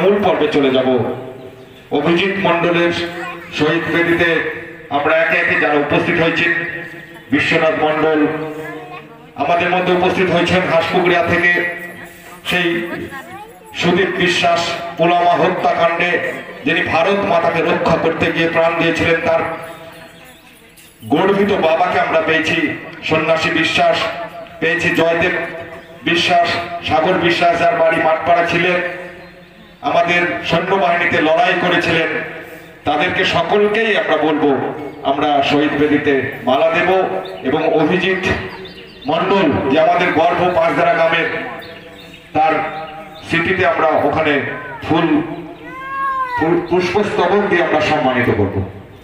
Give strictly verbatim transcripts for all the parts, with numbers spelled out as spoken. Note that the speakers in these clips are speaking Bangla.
মূল পর্বে চলে যাব। অভিজিৎ মণ্ডলের শহীদ বেদিতে আমরা একে একে যারা উপস্থিত হয়েছেন, বিশ্বনাথ মণ্ডল আমাদের মধ্যে উপস্থিত হয়েছেন হাঁসপুকুরিয়া থেকে, সেই সুদীপ বিশ্বাস পুলওয়ামা হত্যাকাণ্ডে যিনি ভারত মাতাকে রক্ষা করতে গিয়ে প্রাণ দিয়েছিলেন, তার গর্বিত বাবাকে আমরা পেয়েছি সন্ন্যাসী বিশ্বাস, পেয়েছি জয়দেব বিশ্বাস, সাগর বিশ্বাস যার বাড়ি মাঠপাড়া ছিলেন, আমাদের সৈন্যবাহিনীতে লড়াই করেছিলেন। তাদেরকে সকলকেই আমরা বলবো আমরা শহীদ বেদিতে মালা দেব এবং অভিজিৎ মণ্ডল যে আমাদের গর্ব পাঁচদারা গ্রামের, তার স্মৃতিতে আমরা ওখানে ফুল পুষ্পস্তবক দিয়ে আমরা সম্মানিত করব।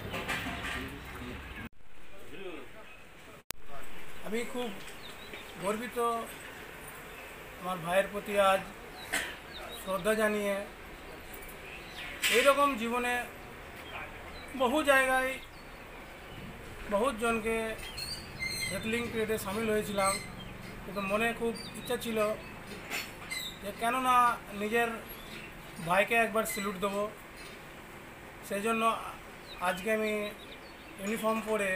আমি খুব গর্বিত আমার ভাইয়ের প্রতি আজ শ্রদ্ধা জানিয়ে। এইরকম জীবনে বহু জায়গায় বহুত জনকে রেসলিং পিরিয়ডে সামিল হয়েছিলাম, কিন্তু মনে খুব ইচ্ছা ছিল যে কেননা নিজের ভাইকে একবার স্যালুট দেবো। সেই জন্য আজকে আমি ইউনিফর্ম পরে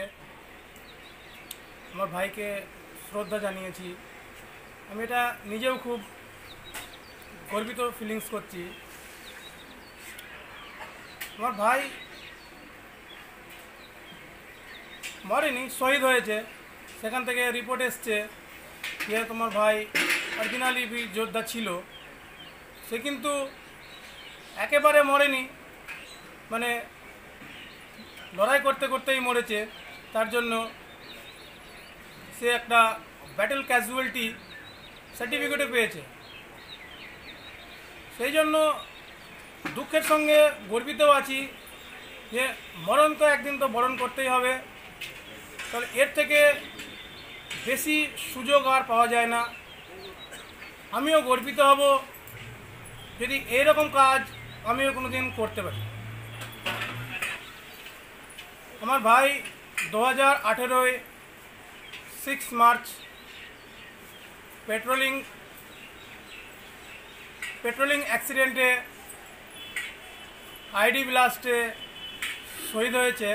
আমার ভাইকে শ্রদ্ধা জানিয়েছি। আমি এটা নিজেও খুব গর্বিত ফিলিংস করছি। আমার ভাই মরেনি, শহীদ হয়েছে। সেখান থেকে রিপোর্ট এসছে যে তোমার ভাই অরিজিনালি বীর যোদ্ধা ছিল, সে কিন্তু একেবারে মরেনি, মানে লড়াই করতে করতেই মরেছে। তার জন্য সে একটা ব্যাটেল ক্যাজুয়ালিটি সার্টিফিকেটও পেয়েছে। সেই জন্য দুঃখের সঙ্গে গর্বিতও আছি যে মরণ তো একদিন তো বরণ করতেই হবে। তাহলে এর থেকে বেশি সুযোগ আর পাওয়া যায় না। আমিও গর্বিত হব যদি এইরকম কাজ আমিও কোনো দিন করতে পারি। আমার ভাই দু হাজার আঠেরোয় সিক্স মার্চ পেট্রোলিং পেট্রোলিং অ্যাক্সিডেন্টে আইডি ব্লাস্টে শহীদ হয়েছে।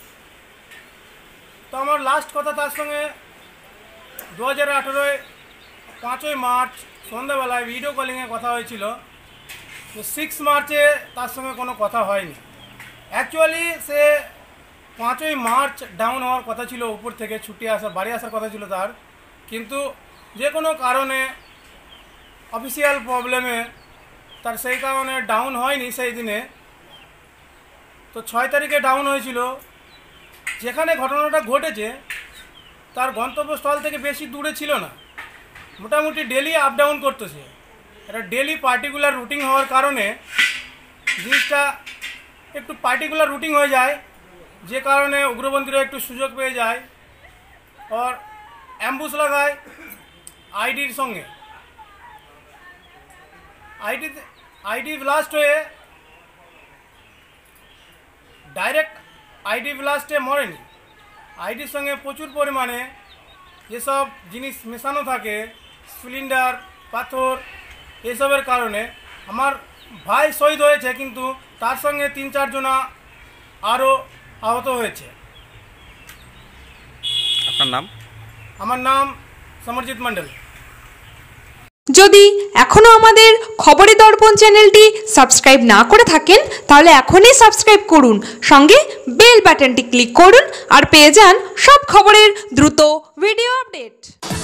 তো আমার লাস্ট কথা তার সঙ্গে দু হাজার আঠেরোয় পাঁচই মার্চ সন্ধ্যাবেলায় ভিডিও কলিংয়ে কথা হয়েছিল। তো সিক্স মার্চে তার সঙ্গে কোনো কথা হয়নি। অ্যাকচুয়ালি সে পাঁচই মার্চ ডাউন হওয়ার কথা ছিল, উপর থেকে ছুটি আসা বাড়ি আসার কথা ছিল তার, কিন্তু যে কোনো কারণে অফিসিয়াল প্রবলেমে তার সেই কারণে ডাউন হয়নি সেই দিনে। তো ছয় তারিখে ডাউন হয়েছিল। যেখানে ঘটনাটা ঘটেছে তার গন্তব্যস্থল থেকে বেশি দূরে ছিল না, মোটামুটি ডেলি আপ ডাউন করতো সে। এটা ডেলি পার্টিকুলার রুটিন হওয়ার কারণে জিনিসটা একটু পার্টিকুলার রুটিন হয়ে যায়, যে কারণে উগ্রপন্থীরা একটু সুযোগ পেয়ে যায় আর অ্যাম্বুশ লাগায় আইডির সঙ্গে। আইডি আইডি ব্লাস্ট হয়ে ডাইরেক্ট আইডি ব্লাস্টে মরেনি। আইডির সঙ্গে প্রচুর পরিমাণে যেসব জিনিস মেশানো থাকে, সিলিন্ডার, পাথর, এসবের কারণে আমার ভাই শহীদ হয়েছে, কিন্তু তার সঙ্গে তিন চারজনা আরও আহত হয়েছে। আপনার নাম? আমার নাম সমরজিৎ মণ্ডল। যদি এখনো আমাদের খবরের দর্পণ চ্যানেলটি সাবস্ক্রাইব না করে থাকেন তাহলে এখনই সাবস্ক্রাইব করুন, সঙ্গে বেল বাটনটি ক্লিক করুন আর পেয়ে যান সব খবরের দ্রুত ভিডিও আপডেট।